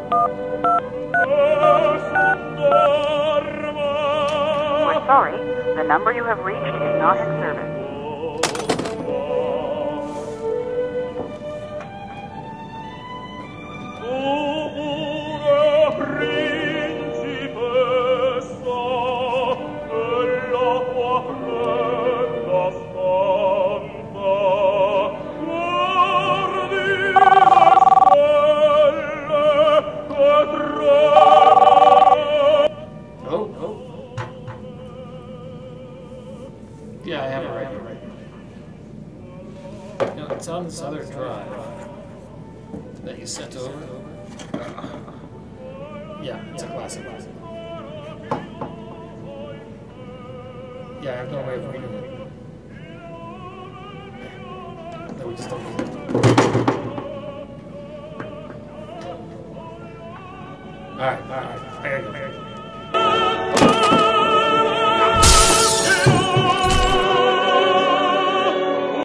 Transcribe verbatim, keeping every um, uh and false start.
We're sorry, the number you have reached is not in service. Yeah, I have it right here. No, it's on this other drive that you sent over. Uh, yeah, it's a classic. Yeah, I have no way of reading it. No, we just don't need it. Alright, alright, I gotta go.